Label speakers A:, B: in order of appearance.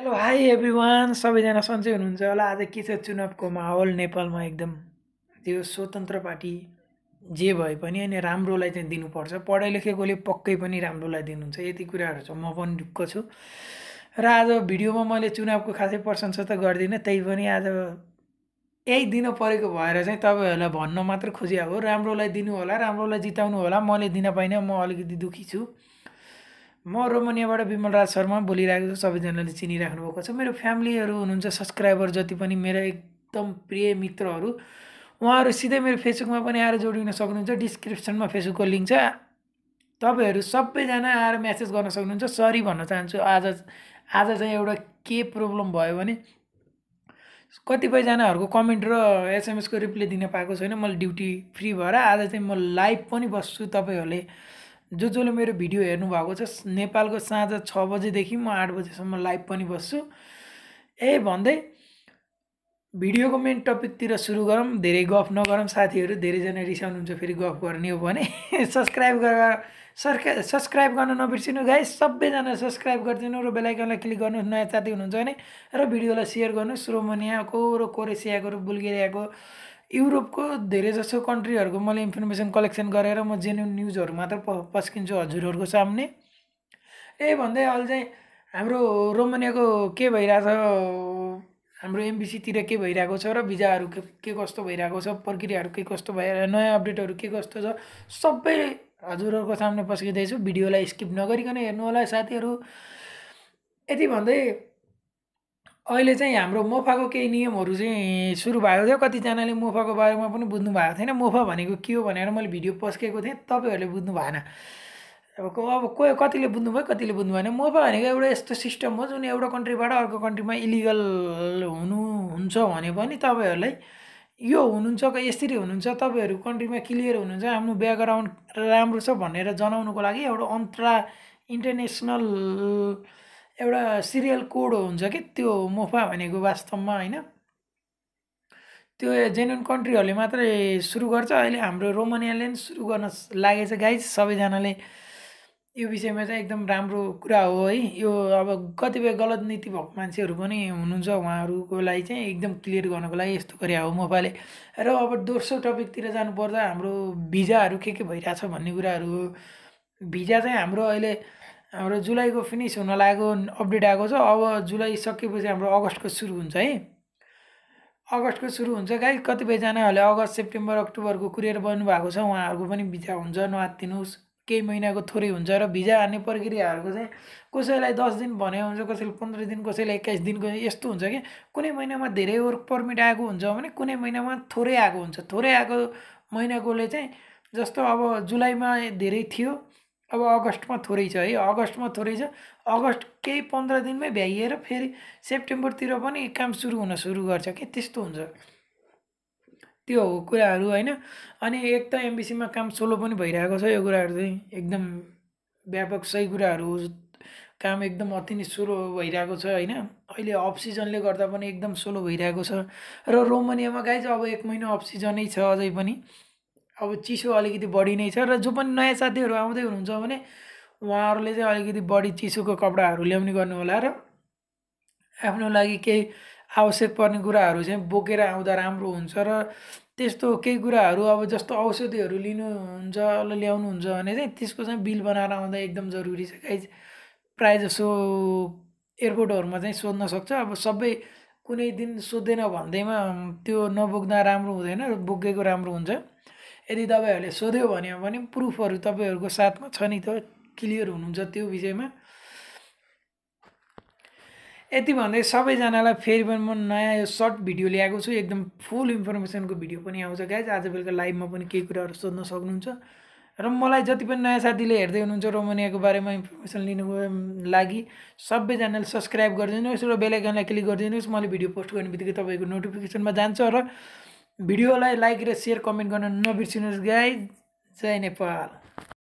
A: Hello hi everyone सबैजना सन्चै हुनुहुन्छ होला। आज के छ चुनावको माहौल नेपालमा एकदम त्यो स्वतन्त्र पार्टी जे भए पनि अनि राम्रोलाई चाहिँ दिनुपर्छ। पढे लेखेकोले पक्कै पनि राम्रोलाई दिनुहुन्छ, यति कुराहरू छ। म पनि ढुक्क छु र आज भिडियोमा मैले चुनावको खासै प्रशंसा त गर्दिनँ, त्यही पनि आज यही दिन परेको भएर चाहिँ तपाईँहरूलाई भन्न मात्र खोजिएको हो। राम्रोलाई दिनु होला, राम्रोलाई जिताउनु होला। मैले दिन पाइनँ, म अलिकति दुःखी छु। म रोमानियाबाट विमलराज शर्मा बोलिरहेको छु। सबैजनाले चिनिराख्नु भएको छ। मेरो फ्यामिलीहरू हुनुहुन्छ, सब्सक्राइबर जति पनि मेरो एकदम प्रिय मित्रहरू, उहाँहरू सिधै मेरो फेसबुकमा पनि आएर जोडिन सक्नुहुन्छ। डिस्क्रिप्सनमा फेसबुकको लिङ्क छ। तपाईँहरू सबैजना आएर म्यासेज गर्न सक्नुहुन्छ। सरी भन्न चाहन्छु, आज चाहिँ एउटा के प्रब्लम भयो भने कतिपयजनाहरूको कमेन्ट र एसएमएसको रिप्लाई दिन पाएको छैन। मैले ड्युटी फ्री भएर आज चाहिँ म लाइभ पनि बस्छु। तपाईँहरूले जसले मेरो भिडियो हेर्नुभएको छ, नेपालको साँझ 6 बजेदेखि म 8 बजेसम्म लाइभ पनि बस्छु। भन्दै भिडियोको मेन टपिकतिर सुरु गरौँ। धेरै गफ नगरौँ, साथीहरू धेरैजना रिसाउनुहुन्छ फेरि गफ गर्ने हो भने। सब्सक्राइब गर्न नबिर्सिनु गाइस। सबैजना सब्सक्राइब गरिदिनु र बेल आइकनलाई क्लिक गर्नुहोस् नयाँ साथी हुनुहुन्छ भने, र भिडियोलाई सेयर गर्नुहोस्। रोमानियाको र क्रोएसियाको र बुल्गेरियाको, युरोपको धेरैजसो कन्ट्रीहरूको मैले इन्फर्मेसन कलेक्सन गरेर म जेन्युन न्युजहरू मात्र पस्किन्छु हजुरहरूको सामने। भन्दै अहिले चाहिँ हाम्रो रोमानियाको के भइरहेछ, हाम्रो एमबिसीतिर के भइरहेको छ र भिजाहरू के कस्तो भइरहेको छ, प्रक्रियाहरू के कस्तो भएर नयाँ अपडेटहरू के कस्तो छ, सबै हजुरहरूको सामने पस्किँदैछु। भिडियोलाई स्किप नगरिकन हेर्नु होला साथीहरू। यति भन्दै अहिले चाहिँ हाम्रो मोफाको केही नियमहरू चाहिँ सुरु भएको थियो। कतिजनाले मोफाको बारेमा पनि बुझ्नु भएको थिएन। मोफा भनेको के हो भनेर मैले भिडियो पस्केको थिएँ, तपाईँहरूले बुझ्नु भएन। अब कोही कतिले बुझ्नुभयो, कतिले बुझ्नु भएन। मोफा भनेको एउटा यस्तो सिस्टम हो जुन एउटा कन्ट्रीबाट अर्को कन्ट्रीमा इलिगल हुनुहुन्छ भने पनि तपाईँहरूलाई यो हुनुहुन्छ यसरी हुनुहुन्छ, तपाईँहरू कन्ट्रीमा क्लियर हुनुहुन्छ, आफ्नो ब्याकग्राउन्ड राम्रो छ भनेर जनाउनुको लागि एउटा इन्टरनेसनल एउटा सिरियल कोड हुन्छ कि त्यो मोफा भनेको वास्तवमा, होइन। त्यो जेन्युन कन्ट्रीहरूले मात्रै सुरु गर्छ। अहिले हाम्रो रोमानियाले पनि सुरु गर्न लागेछ गाइज। सबैजनाले यो विषयमा चाहिँ एकदम राम्रो कुरा हो है। यो अब कतिपय गलत नीति भएको मान्छेहरू पनि हुनुहुन्छ, उहाँहरूको लागि चाहिँ एकदम क्लियर गर्नको लागि यस्तो गरे हो मोफाले। र अब दोस्रो टपिकतिर जानुपर्दा हाम्रो भिजाहरू के भइरहेछ भन्ने कुराहरू हो। भिजा चाहिँ हाम्रो अहिले हाम्रो जुलाईको फिनिस हुन लागेको अपडेट आएको छ। अब जुलाई सकेपछि हाम्रो अगस्तको सुरु हुन्छ है। अगस्तको सुरु हुन्छ गाई। कतिपयजनाहरूले अगस्त, सेप्टेम्बर, अक्टोबरको कुरियर बन्नु भएको छ, उहाँहरूको पनि भिजा हुन्छ, नआत्तिनुहोस्। केही महिनाको थोरै हुन्छ र भिजा हान्ने प्रक्रियाहरूको चाहिँ कसैलाई 10 दिन भने हुन्छ, कसैले 15 दिन, कसैले 21 दिनको यस्तो हुन्छ कि कुनै महिनामा धेरै वर्क पर्मिट आएको हुन्छ भने कुनै महिनामा थोरै आएको हुन्छ। थोरै आएको महिनाकोले चाहिँ जस्तो अब जुलाईमा धेरै थियो, अब अगस्तमा थोरै छ है। अगस्तमा थोरै छ, अगस्त केही 15 दिनमै भ्याइएर फेरि सेप्टेम्बरतिर पनि काम सुरु हुन सुरु गर्छ कि त्यस्तो हुन्छ। त्यो हो कुराहरू, होइन। अनि एक त एमबिसीमा काम सोलो पनि भइरहेको छ। यो कुराहरू चाहिँ एकदम व्यापक सही कुराहरू हो। काम एकदम अति नै सोलो भइरहेको छ, होइन। अहिले अफ सिजनले गर्दा पनि एकदम सोलो भइरहेको छ। र रोमानियामा गाइज अब 1 महिना अफ सिजनै छ अझै पनि। अब चिसो अलिकति बढी नै छ। र जो पनि नयाँ साथीहरू आउँदै हुनुहुन्छ भने उहाँहरूले चाहिँ अलिकति बढी चिसोको कपडाहरू ल्याउने गर्नु होला र आफ्नो लागि केही आवश्यक पर्ने कुराहरू चाहिँ बोकेर आउँदा राम्रो हुन्छ। र त्यस्तो केही कुराहरू अब जस्तो औषधिहरू लिनुहुन्छ ल्याउनुहुन्छ भने चाहिँ त्यसको चाहिँ बिल बनाएर आउँदा एकदम जरुरी छ गाइज। प्रायःजसो एयरपोर्टहरूमा चाहिँ सोध्न सक्छ। अब सबै कुनै दिन सोध्दैन भन्दैमा त्यो नबोक्दा राम्रो हुँदैन, बोकेको राम्रो हुन्छ। यदि तपाईँहरूले सोध्यो भने पनि प्रुफहरू तपाईँहरूको साथमा छ नि त, क्लियर हुनुहुन्छ त्यो विषयमा। यति भन्दै सबैजनालाई फेरि पनि म नयाँ यो सर्ट भिडियो ल्याएको छु। एकदम फुल इन्फर्मेसनको भिडियो पनि आउँछ गाइज। आज बेलुका लाइभमा पनि केही कुराहरू सोध्न सक्नुहुन्छ। र मलाई जति पनि नयाँ साथीले हेर्दै हुनुहुन्छ रोमानियाको बारेमा इन्फर्मेसन लिनुको लागि सबैजनाले सब्सक्राइब गरिदिनुहोस् र बेल आइकनलाई क्लिक गरिदिनुहोस्। मैले भिडियो पोस्ट गर्ने बित्तिकै तपाईँको नोटिफिकेसनमा जान्छ। र भिडियोलाई लाइक र सेयर कमेन्ट गर्न नबिर्सिनुहोस् गाइज। जय नेपाल।